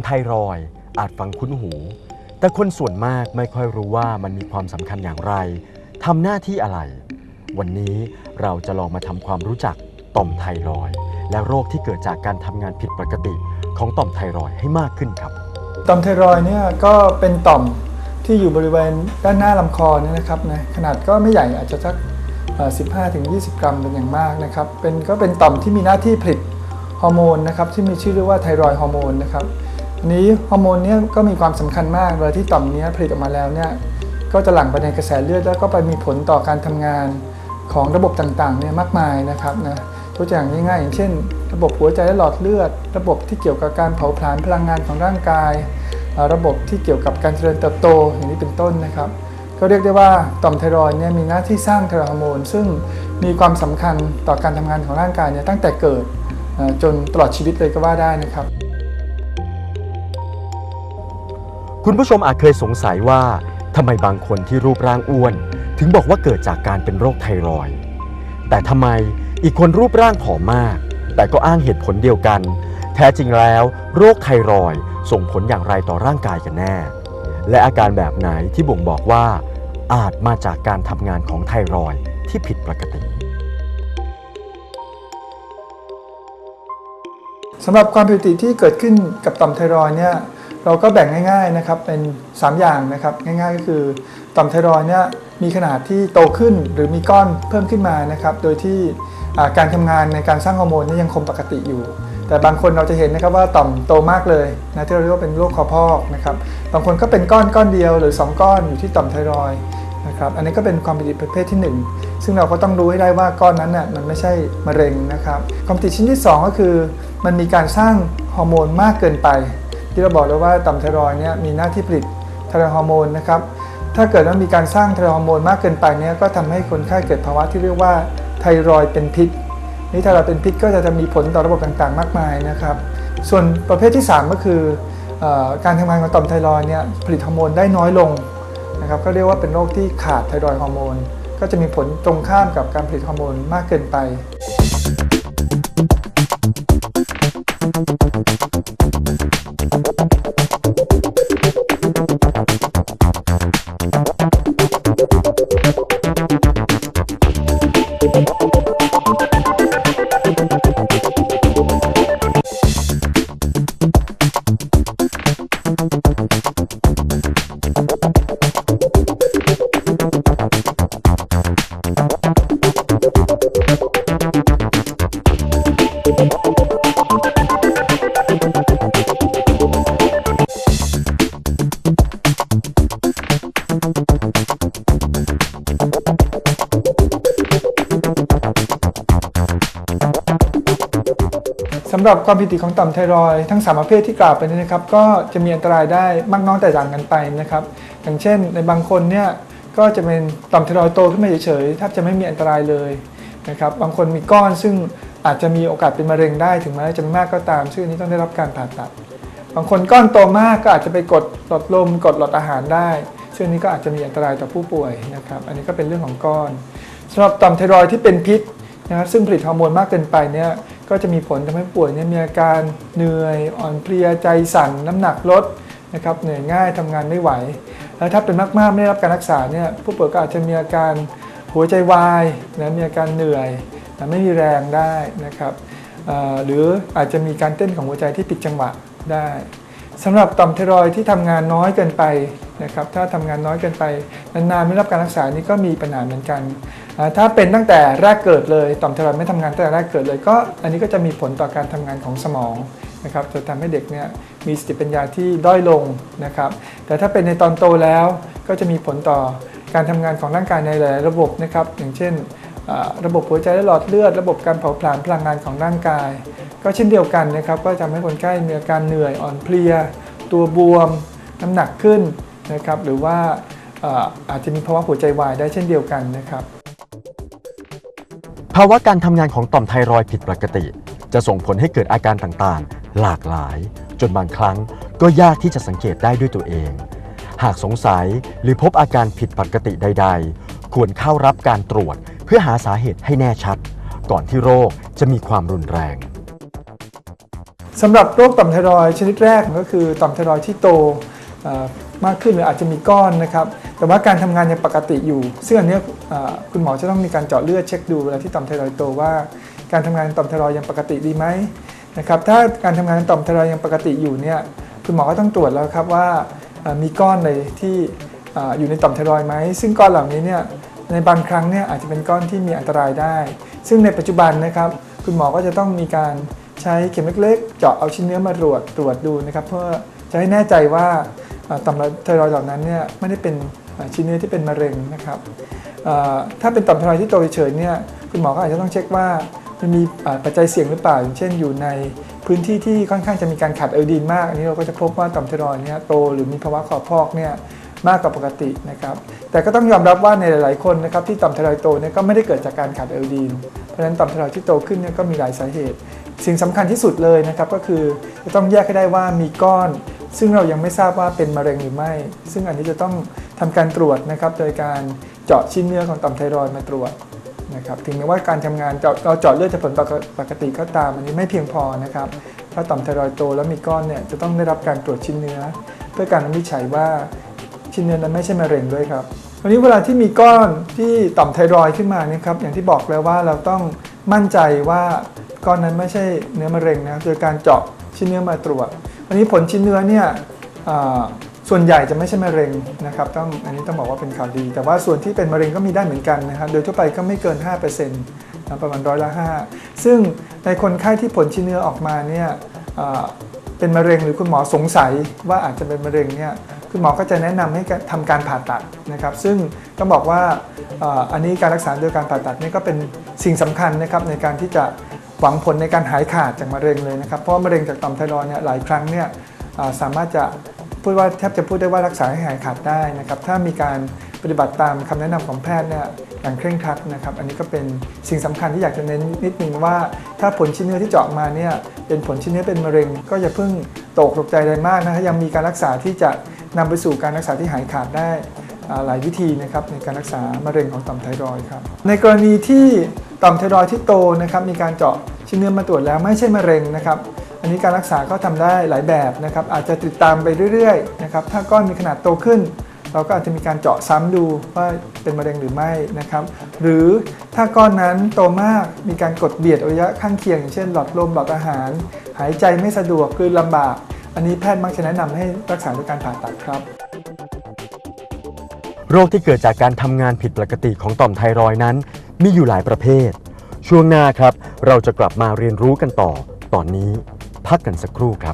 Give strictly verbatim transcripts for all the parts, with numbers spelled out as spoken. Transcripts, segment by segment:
ไทรอยด์อาจฟังคุ้นหูแต่คนส่วนมากไม่ค่อยรู้ว่ามันมีความสำคัญอย่างไรทำหน้าที่อะไรวันนี้เราจะลองมาทำความรู้จักต่อมไทรอยด์และโรคที่เกิดจากการทำงานผิดปกติของต่อมไทรอยด์ให้มากขึ้นครับต่อมไทรอยด์เนี่ยก็เป็นต่อมที่อยู่บริเวณด้านหน้าลำคอเนี่ยนะครับนะขนาดก็ไม่ใหญ่อาจจะสัก สิบห้าถึงยี่สิบ กรัมเป็นอย่างมากนะครับเป็นก็เป็นต่อมที่มีหน้าที่ผลิตฮอร์โมนนะครับที่มีชื่อเรียกว่าไทรอยด์ฮอร์โมนนะครับอันนี้ฮอร์โมนนี้ก็มีความสำคัญมากเวลาที่ต่อมนี้ผลิตออกมาแล้วเนี่ยก็จะหลั่งไปในกระแสเลือดแล้วก็ไปมีผลต่อการทำงานของระบบต่างๆเนี่ยมากมายนะครับนะตัวอย่างง่ายๆอย่างเช่นระบบหัวใจและหลอดเลือดระบบที่เกี่ยวกับการเผาผลาญพลังงานของร่างกายระบบที่เกี่ยวกับการเจริญเติบโตอย่างนี้เป็นต้นนะครับก็เรียกได้ว่าต่อมไทรอยด์เนี่ยมีหน้าที่สร้างไทรอยด์ฮอร์โมนซึ่งมีความสำคัญต่อการทำงานของร่างกายเนี่ยตั้งแต่เกิดจนตลอดชีวิตเลยก็ว่าได้นะครับคุณผู้ชมอาจเคยสงสัยว่าทำไมบางคนที่รูปร่างอ้วนถึงบอกว่าเกิดจากการเป็นโรคไทรอยด์แต่ทำไมอีกคนรูปร่างผอมมากแต่ก็อ้างเหตุผลเดียวกันแท้จริงแล้วโรคไทรอยด์ส่งผลอย่างไรต่อร่างกายกันแน่และอาการแบบไหนที่บ่งบอกว่าอาจมาจากการทำงานของไทรอยด์ที่ผิดปกติสำหรับความผิดปกติที่เกิดขึ้นกับต่อมไทรอยด์เนี่ยเราก็แบ่งง่ายๆนะครับเป็นสามอย่างนะครับง่ายๆก็คือต่อมไทรอยด์เนี่ยมีขนาดที่โตขึ้นหรือมีก้อนเพิ่มขึ้นมานะครับโดยที่การทำงานในการสร้างฮอร์โมนนี่ยังคงปกติอยู่แต่บางคนเราจะเห็นนะครับว่าต่อมโตมากเลยนะที่เราเรียกว่าเป็นโรคคอพอกนะครับบางคนก็เป็นก้อนก้อนเดียวหรือสองก้อนอยู่ที่ต่อมไทรอยด์นะครับอันนี้ก็เป็นความผิดประเภทที่หนึ่งซึ่งเราก็ต้องรู้ให้ได้ว่าก้อนนั้นน่ะมันไม่ใช่มะเร็งนะครับความผิดชิ้นที่สองก็คือมันมีการสร้างฮอร์โมนมากเกินไปที่เราบอกแล้วว่าต่อมไทรอยด์เนี่ยมีหน้าที่ผลิตไทรอยด์ฮอร์โมนนะครับถ้าเกิดว่ามีการสร้างไทรอยด์ฮอร์โมนมากเกินไปเนี่ยก็ทำให้คนไข้เกิดภาวะที่เรียกว่าไทรอยด์เป็นพิษนี่ถ้าเราเป็นพิษก็จะมีผลต่อระบบต่างๆมากมายนะครับส่วนประเภทที่สามก็คือการทำงานของต่อมไทรอยด์เนี่ยผลิตฮอร์โมนได้น้อยลงนะครับก็เรียกว่าเป็นโรคที่ขาดไทรอยด์ฮอร์โมนก็จะมีผลตรงข้ามกับการผลิตฮอร์โมนมากเกินไปสำหรับความผิดปกติของต่อมไทรอยด์ทั้งสามประเภทที่กล่าวไปนี้นะครับก็จะมีอันตรายได้มากน้อยแตกต่างกันไปนะครับอย่างเช่นในบางคนเนี่ยก็จะเป็นต่อมไทรอยด์โตขึ้นมาเฉยๆแทบจะไม่มีอันตรายเลยนะครับบางคนมีก้อนซึ่งอาจจะมีโอกาสเป็นมะเร็งได้ถึงแม้จะไม่มากก็ตามซึ่งนี้ต้องได้รับการผ่าตัดบางคนก้อนโตมากก็อาจจะไปกดหลอดลมกดหลอดอาหารได้ซึ่งนี้ก็อาจจะมีอันตรายต่อผู้ป่วยนะครับอันนี้ก็เป็นเรื่องของก้อนสำหรับต่อมไทรอยด์ที่เป็นพิษนะครับซึ่งผลิตฮอร์โมนมากเกินไปเนี่ยก็จะมีผลทำให้ป่วยเนี่ยมีอาการเหนื่อยอ่อนเพลียใจสั่นน้ำหนักลดนะครับเหนื่อยง่ายทำงานไม่ไหวแล้วถ้าเป็นมากๆไม่ได้รับการรักษาเนี่ยผู้ป่วยก็อาจจะมีอาการหัวใจวายนะมีอาการเหนื่อยไม่มีแรงได้นะครับหรืออาจจะมีการเต้นของหัวใจที่ผิดจังหวะได้สำหรับต่อมไทรอยด์ที่ทำงานน้อยเกินไปนะครับถ้าทำงานน้อยเกินไปนานๆไม่รับการรักษานี่ก็มีปัญหาเหมือนกันถ้าเป็นตั้งแต่แรกเกิดเลยต่อมไทรอยด์ไม่ทำงานตั้งแต่แรกเกิดเลยก็อันนี้ก็จะมีผลต่อการทำงานของสมองนะครับจะทำให้เด็กเนี่ยมีสติปัญญาที่ด้อยลงนะครับแต่ถ้าเป็นในตอนโตแล้วก็จะมีผลต่อการทำงานของร่างกายในหลายระบบนะครับอย่างเช่นระบบหัวใจและหลอดเลือดระบบการเผาผลาญพลังงานของร่างกายก็เช่นเดียวกันนะครับก็จะทำให้คนไข้มีอาการเหนื่อยอ่อนเพลียตัวบวมน้ำหนักขึ้นนะครับหรือว่าอาจจะมีภาวะหัวใจวายได้เช่นเดียวกันนะครับภาวะการทำงานของต่อมไทรอยด์ผิดปกติจะส่งผลให้เกิดอาการต่างๆหลากหลายจนบางครั้งก็ยากที่จะสังเกตได้ด้วยตัวเองหากสงสัยหรือพบอาการผิดปกติใดๆควรเข้ารับการตรวจเพื่อหาสาเหตุให้แน่ชัดก่อนที่โรคจะมีความรุนแรงสำหรับโรคต่อมไทรอยด์ชนิดแรกก็คือต่อมไทรอยด์ที่โตมากขึ้นหรืออาจจะมีก้อนนะครับแต่ว่าการทำงานยังปกติอยู่ซึ่งอันนี้คุณหมอจะต้องมีการเจาะเลือดเช็คดูเวลาที่ต่อมไทรอยด์โตว่าการทำงานต่อมไทรอยด์ยังปกติดีไหมนะครับถ้าการทำงานต่อมไทรอยด์ยังปกติอยู่เนี่ยคุณหมอก็ต้องตรวจแล้วครับว่ามีก้อนในที่อยู่ในต่อมไทรอยด์ไหมซึ่งก้อนเหล่านี้เนี่ยในบางครั้งเนี่ยอาจจะเป็นก้อนที่มีอันตรายได้ซึ่งในปัจจุบันนะครับคุณหมอก็จะต้องมีการใช้เข็มเล็กๆเจาะเอาชิ้นเนื้อมาตรวจตรวจดูนะครับเพื่อจะให้แน่ใจว่าต่อมไทรอยด์เหล่านั้นเนี่ยไม่ได้เป็นชิ้นเนื้อที่เป็นมะเร็งนะครับถ้าเป็นต่อมไทรอยด์ที่โตเฉยๆเนี่ยคุณหมอก็อาจจะต้องเช็คว่ามันมีปัจจัยเสี่ยงหรือเปล่าอย่างเช่นอยู่ในพื้นที่ที่ค่อนข้างจะมีการขาดไอโอดีนมากอันนี้เราก็จะพบว่าต่อมไทรอยด์เนี่ยโตหรือมีภาวะคอพอกเนี่ยมากกว่าปกตินะครับแต่ก็ต้องยอมรับว่าในหลายๆคนนะครับที่ต่อมไทรอยด์โตเนี่ยก็ไม่ได้เกิดจากการขาดไอโอดีนเพราะฉะนั้นต่อมไทรอยด์ที่โตขึ้นเนี่ยก็มีหลายสาเหตุสิ่งสำคัญที่สุดเลยนะครับก็คือจะต้องแยกให้ได้ว่ามีก้อนซึ่งเรายังไม่ทราบว่าเป็นมะเร็งหรือไม่ซึ่งอันนี้จะต้องทำการตรวจนะครับโดยการเจาะชิ้นเนื้อของต่อมไทรอยด์มาตรวจนะครับถึงแม้ว่าการทำงานเราเจาะเลือดจะผลปกติก็ตามอันนี้ไม่เพียงพอนะครับถ้าต่อมไทรอยด์โตแล้วมีก้อนเนี่ยจะต้องได้รับการตรวจชิ้นเนื้อเพื่อการวินิจฉัยว่าชิ้นเนื้อนั้นไม่ใช่มะเร็งด้วยครับวันนี้เวลาที่มีก้อนที่ต่อมไทรอยด์ขึ้นมาเนี่ยครับอย่างที่บอกแล้วว่าเราต้องมั่นใจว่าก้อนนั้นไม่ใช่เนื้อมะเร็งนะโดยการเจาะชิ้นเนื้อมาตรวจวันนี้ผลชิ้นเนื้อเนี่ยส่วนใหญ่จะไม่ใช่มะเร็งนะครับต้องอันนี้ต้องบอกว่าเป็นข่าวดีแต่ว่าส่วนที่เป็นมะเร็งก็มีได้เหมือนกันนะครับโดยทั่วไปก็ไม่เกิน ห้าเปอร์เซ็นต์ นะประมาณร้อยละห้าซึ่งในคนไข้ที่ผลชิ้นเนื้อออกมาเนี่ยเป็นมะเร็งหรือคุณหมอสงสัยว่าอาจจะเป็นมะเร็งเนี่ยคุณหมอก็จะแนะนำให้ทำการผ่าตัดนะครับซึ่งต้องบอกว่าอันนี้การรักษาโดยการผ่าตัดนี่ก็เป็นสิ่งสำคัญนะครับในการที่จะหวังผลในการหายขาดจากมะเร็งเลยนะครับเพราะมะเร็งจากต่อมไทรอยด์เนี่ยหลายครั้งเนี่ยสามารถจะพูดว่าแทบจะพูดได้ว่ารักษาให้หายขาดได้นะครับถ้ามีการปฏิบัติตามคำแนะนำของแพทย์เนี่ยอย่างเคร่งครัดนะครับอันนี้ก็เป็นสิ่งสำคัญที่อยากจะเน้นนิดนึงว่าถ้าผลชิ้นเนื้อที่เจาะมาเนี่ยเป็นผลชิ้นเนื้อเป็นมะเร็งก็อย่าเพิ่งตกตกใจอะไรมากนะยังมีการรักษาที่จะนำไปสู่การรักษาที่หายขาดได้หลายวิธีนะครับในการรักษามะเร็งของต่อมไทรอยด์ครับในกรณีที่ต่อมไทรอยด์ที่โตนะครับมีการเจาะชิ้นเนื้อมาตรวจแล้วไม่ใช่มะเร็งนะครับอันนี้การรักษาก็ทำได้หลายแบบนะครับอาจจะติดตามไปเรื่อยๆนะครับถ้าก้อนมีขนาดโตขึ้นเราก็อาจจะมีการเจาะซ้ำดูว่าเป็นมะเร็งหรือไม่นะครับหรือถ้าก้อนนั้นโตมากมีการกดเบียดอวัยวะข้างเคียงอย่างเช่นหลอดลมหลอดอาหารหายใจไม่สะดวกกลืนลำบากอันนี้แพทย์มักจะแนะนำให้รักษาด้วยการผ่าตัดครับโรคที่เกิดจากการทำงานผิดปกติของต่อมไทรอยด์นั้นมีอยู่หลายประเภทช่วงหน้าครับเราจะกลับมาเรียนรู้กันต่อตอนนี้พักกันสักครู่ครับ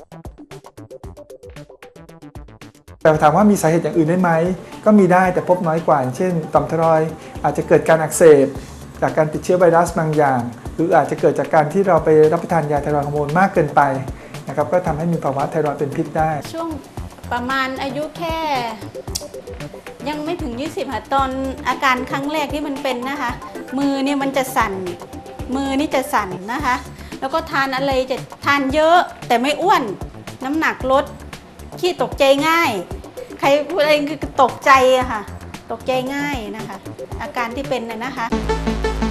แต่ถามว่ามีสาเหตุอย่างอื่นได้ไหมก็มีได้แต่พบน้อยกว่าอย่างเช่นต่อมไทรอยด์อาจจะเกิดการอักเสบจากการติดเชื้อไวรัสบางอย่างหรืออาจจะเกิดจากการที่เราไปรับประทานยาไทรอยด์ฮอร์โมนมากเกินไปนะครับก็ทำให้มีภาวะไทรอยด์เป็นพิษได้ช่วงประมาณอายุแค่ยังไม่ถึงยี่สิบค่ะตอนอาการครั้งแรกที่มันเป็นนะคะมือเนี่ยมันจะสั่นมือนี่จะสั่นนะคะแล้วก็ทานอะไรจะทานเยอะแต่ไม่อ้วนน้ำหนักลดขี้ตกใจง่ายใครพูดอะไรคือตกใจอะค่ะตกใจง่ายนะคะอาการที่เป็นน่ะนะคะ